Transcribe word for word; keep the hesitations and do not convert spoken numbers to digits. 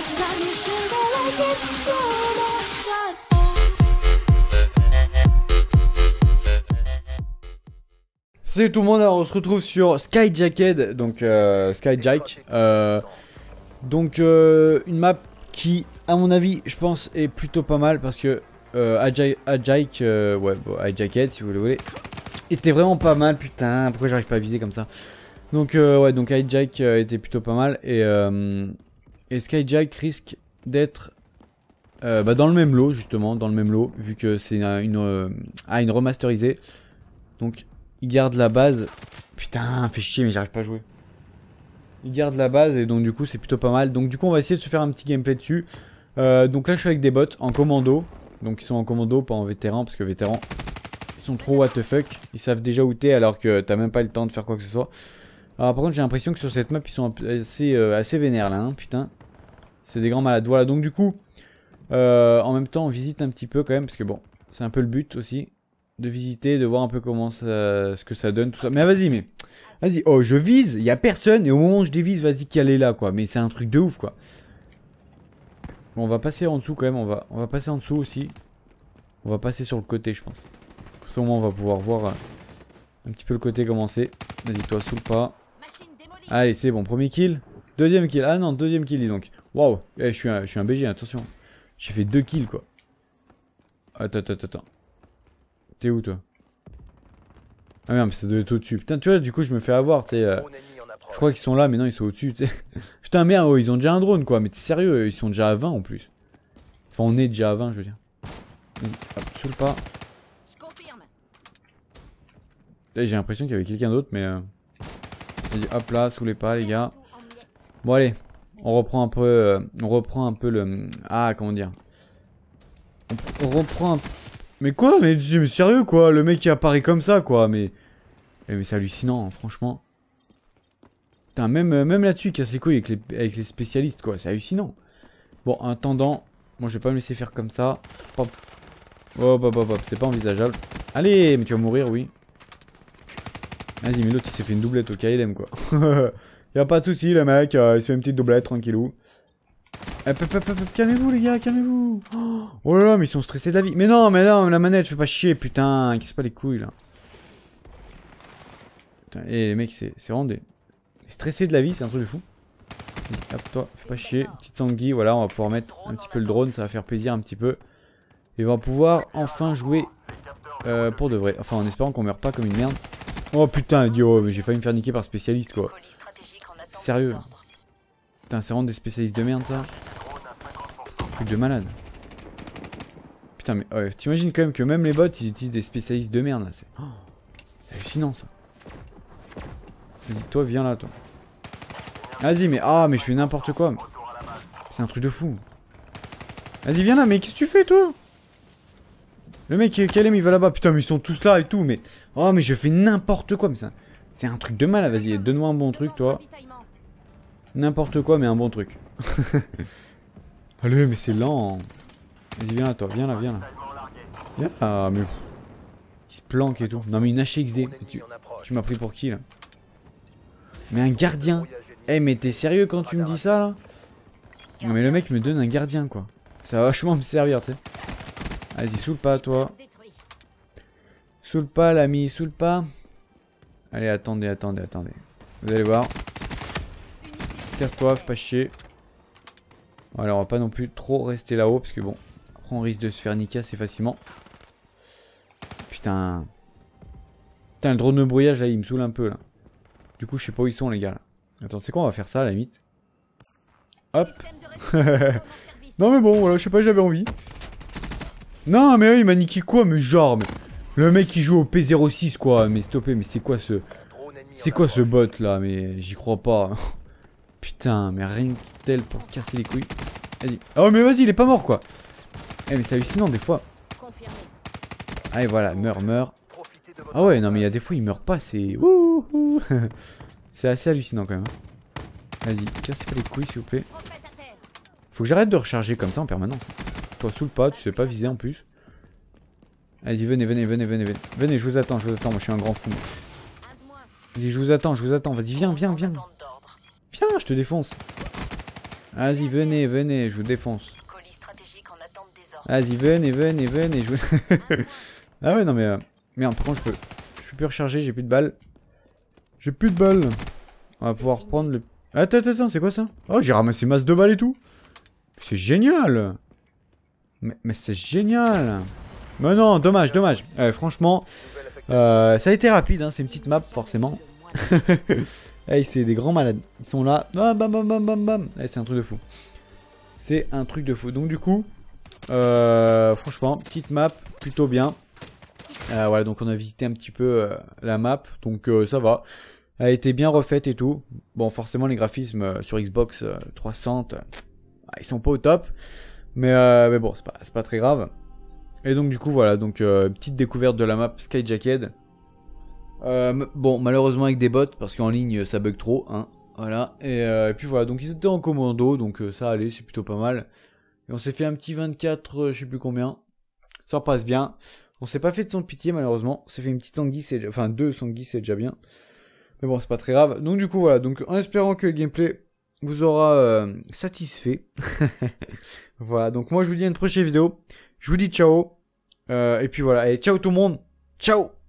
Salut tout le monde, alors on se retrouve sur Skyjacked, donc euh, Skyjack, euh, donc euh, une map qui, à mon avis, je pense, est plutôt pas mal parce que euh, Hijack, euh, ouais, bon, Hijacked si vous le voulez, était vraiment pas mal. Putain, pourquoi j'arrive pas à viser comme ça? Donc euh, ouais, donc Hijack euh, était plutôt pas mal et euh, et Skyjack risque d'être euh, bah, dans le même lot justement, dans le même lot vu que c'est une une, euh, ah, une remasterisée, donc il garde la base. Putain, fait chier mais j'arrive pas à jouer. Il garde la base et donc du coup c'est plutôt pas mal. Donc du coup on va essayer de se faire un petit gameplay dessus. Euh, donc là je suis avec des bots en commando. Donc ils sont en commando, pas en vétéran, parce que vétérans ils sont trop what the fuck. Ils savent déjà où t'es alors que t'as même pas le temps de faire quoi que ce soit. Alors par contre j'ai l'impression que sur cette map ils sont assez, euh, assez vénères là, hein, putain. C'est des grands malades. Voilà, donc du coup euh, en même temps on visite un petit peu quand même, parce que bon, c'est un peu le but aussi. De visiter, de voir un peu comment ça, ce que ça donne, tout ça. Mais vas-y, mais vas-y, oh je vise, il y a personne et au moment où je dévise, vas-y qu'elle est là quoi. Mais c'est un truc de ouf quoi. Bon, on va passer en dessous quand même, on va, on va passer en dessous aussi. On va passer sur le côté je pense. Pour ce moment on va pouvoir voir euh, un petit peu le côté commencer. Vas-y toi sous le pas. Allez c'est bon, premier kill. Deuxième kill, ah non deuxième kill dis donc. Waouh, eh, je suis un, je suis un B G, attention. J'ai fait deux kills quoi. Attends, attends, attends. T'es où toi? Ah merde, mais ça doit être au-dessus. Putain, tu vois, du coup, je me fais avoir, tu sais. Euh, je crois qu'ils sont là, mais non, ils sont au-dessus, tu sais. Putain, merde, oh, ils ont déjà un drone, quoi. Mais t'es sérieux, ils sont déjà à vingt en plus. Enfin, on est déjà à vingt, je veux dire. Vas-y, hop, sous le pas. J'ai l'impression qu'il y avait quelqu'un d'autre, mais. Euh... Vas-y, hop là, sous les pas, les gars. Bon, allez. On reprend un peu. Euh, on reprend un peu le. Ah, comment dire. On, on reprend un peu. Mais quoi? Mais, mais sérieux quoi? Le mec qui apparaît comme ça quoi, mais... Mais, mais c'est hallucinant, hein, franchement. Putain, même, même là-dessus, il casse les couilles avec les, avec les spécialistes quoi, c'est hallucinant. Bon, en attendant, moi je vais pas me laisser faire comme ça. Hop. Hop, hop, hop, hop, c'est pas envisageable. Allez, mais tu vas mourir, oui. Vas-y, mais l'autre il s'est fait une doublette au K L M quoi. Y'a pas de soucis, le mec, euh, il se fait une petite doublette, tranquillou. Hop, hop, hop, hop, calmez-vous les gars, calmez-vous. Oh là là, mais ils sont stressés de la vie. Mais non, mais non, la manette, fais pas chier, putain. Casse pas les couilles là. Putain, et les mecs, c'est vraiment des... stressés de la vie, c'est un truc de fou. Hop, toi, fais pas chier. Petite sanguille, voilà, on va pouvoir mettre un petit peu le drone, ça va faire plaisir un petit peu. Et on va pouvoir enfin jouer euh, pour de vrai. Enfin, en espérant qu'on meurt pas comme une merde. Oh putain, idiot, mais j'ai failli me faire niquer par spécialiste quoi. Sérieux. Putain, c'est vraiment des spécialistes de merde ça. Truc de malade. Putain, mais ouais, t'imagines quand même que même les bots ils utilisent des spécialistes de merde là. C'est oh, hallucinant ça. Vas-y, toi, viens là, toi. Vas-y, mais ah, mais je fais n'importe quoi. C'est un truc de fou. Vas-y, viens là, mais qu'est-ce que tu fais toi? Le mec, Kalem il va là-bas. Putain, mais ils sont tous là et tout. Mais oh, mais je fais n'importe quoi. Mais c'est un... un truc de malade. Vas-y, donne-moi un bon truc, toi. N'importe quoi, mais un bon truc. Allez, mais c'est lent. Vas-y, viens là, toi. Viens là, viens là. Viens là, mais... il se planque et tout. Non, mais une H X D. Tu, tu m'as pris pour qui, là? Mais un gardien. Eh, hey, mais t'es sérieux quand tu me dis ça, là? Non, mais le mec me donne un gardien, quoi. Ça va vachement me servir, tu sais. Vas-y, sous le pas, toi. Sous le pas, l'ami, sous le pas. Allez, attendez, attendez, attendez. Vous allez voir. Casse-toi, fais pas chier. Voilà, on va pas non plus trop rester là-haut parce que bon, après on risque de se faire niquer assez facilement. Putain. Putain, le drone de brouillage là, il me saoule un peu là. Du coup, je sais pas où ils sont les gars là. Attends, c'est quoi, on va faire ça à la limite. Hop. Non mais bon, voilà, je sais pas, j'avais envie. Non mais il m'a niqué quoi, mais genre, mais... le mec il joue au P zéro six quoi, mais stoppé, mais c'est quoi ce... C'est quoi ce bot là, mais j'y crois pas. Putain, mais rien que tel pour casser les couilles. Vas-y. Oh, mais vas-y, il est pas mort, quoi. Eh, mais c'est hallucinant, des fois. Allez, voilà, meurt, meurt. Ah ouais, non, mais il y a des fois, il meurt pas, c'est... C'est assez hallucinant, quand même. Vas-y, cassez pas les couilles, s'il vous plaît. Faut que j'arrête de recharger comme ça en permanence. Toi, sous le pas, tu sais pas viser en plus. Vas-y, venez, venez, venez, venez, venez. Venez, je vous attends, je vous attends, moi, je suis un grand fou. Vas-y, je vous attends, je vous attends. Vas-y, viens, viens, viens. Viens, je te défonce. Vas-y, venez, venez, je vous défonce. Colis stratégique en attente des ordres. Vas-y, venez, venez, venez, je vous... Ah ouais, non mais... Euh... Merde, par contre, je peux... Je peux plus recharger, j'ai plus de balles. J'ai plus de balles. On va pouvoir prendre le... Attends, attends, attends, c'est quoi ça? Oh, j'ai ramassé masse de balles et tout. C'est génial. Mais, mais c'est génial. Mais non, dommage, dommage. Euh, franchement, euh, ça a été rapide, hein, c'est une petite map, forcément. Hey, c'est des grands malades. Ils sont là. Bam, bam, bam, bam, bam, bam. Hey, c'est un truc de fou. C'est un truc de fou. Donc du coup, euh, franchement, petite map, plutôt bien. Euh, voilà, donc on a visité un petit peu euh, la map, donc euh, ça va. Elle a été bien refaite et tout. Bon, forcément, les graphismes euh, sur Xbox euh, trois cents, euh, ils sont pas au top. Mais, euh, mais bon, c'est pas, c'est pas très grave. Et donc du coup, voilà, donc euh, petite découverte de la map Skyjacked. Euh, bon, malheureusement avec des bots, parce qu'en ligne, ça bug trop, hein. Voilà, et, euh, et puis voilà, donc ils étaient en commando, donc euh, ça allait, c'est plutôt pas mal. Et on s'est fait un petit vingt-quatre, euh, je sais plus combien. Ça passe bien. On s'est pas fait de son de pitié, malheureusement. On s'est fait une petite sanguille, c'est déjà... Enfin, deux sanguilles, c'est déjà bien. Mais bon, c'est pas très grave. Donc du coup, voilà, donc en espérant que le gameplay vous aura euh, satisfait. Voilà, donc moi je vous dis à une prochaine vidéo. Je vous dis ciao. Euh, et puis voilà, et ciao tout le monde. Ciao.